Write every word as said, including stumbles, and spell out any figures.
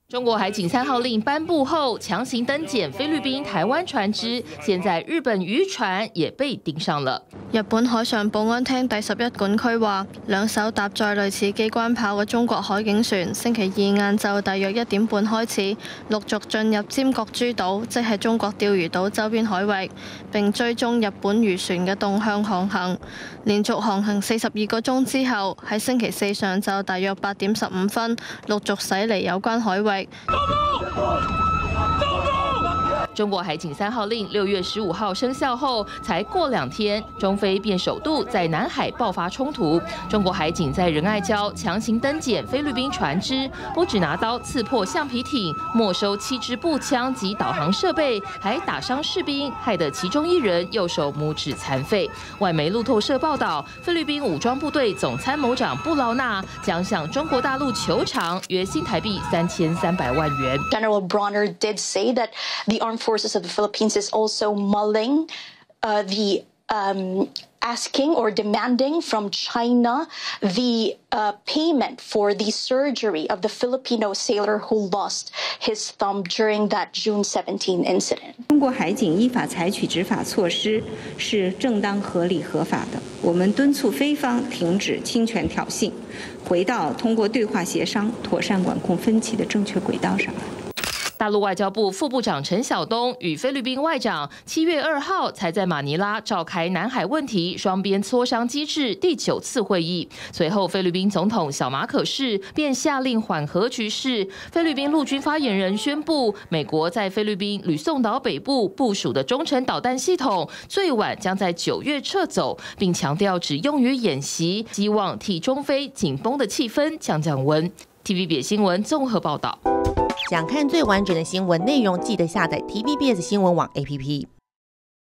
中国海警三号令颁布後，強行登檢菲律賓、台灣船隻，現在日本漁船也被盯上了。 日本海上保安廳第十一管區話，兩艘搭載類似機關炮嘅中國海警船，星期二晏晝大約一點半開始，陸續進入尖閣諸島，即係中國釣魚島周邊海域，並追蹤日本漁船嘅動向航行。連續航行四十二個鐘之後，喺星期四上晝大約八點十五分，陸續駛離有關海域。 中國海警三號令六月十五號生效後，才過兩天，中菲便首度在南海爆發衝突。中國海警在仁愛礁強行登檢菲律賓船隻，不只拿刀刺破橡皮艇，沒收七支步槍及導航設備，還打傷士兵，害得其中一人右手拇指殘廢。外媒路透社報道，菲律賓武裝部隊總參謀長布勞納將向中國大陸求償約新台幣三千三百萬元。 General Bronner did say that the armed forces of the Philippines is also mulling uh, the um, asking or demanding from China the uh, payment for the surgery of the Filipino sailor who lost his thumb during that June seventeenth incident. 中国海警依法采取执法措施是正当、合理、合法的。我们敦促菲方停止侵权挑衅，回到通过对话协商妥善管控分歧的正确轨道上来。 大陆外交部副部长陈晓东与菲律宾外长七月二号才在马尼拉召开南海问题双边磋商机制第九次会议。随后，菲律宾总统小马可仕便下令缓和局势。菲律宾陆军发言人宣布，美国在菲律宾吕宋岛北部部署的中程导弹系统最晚将在九月撤走，并强调只用于演习，希望替中菲紧绷的气氛降降温。T V B S 新闻综合报道。 想看最完整的新闻内容，记得下载 T V B S 新闻网 A P P。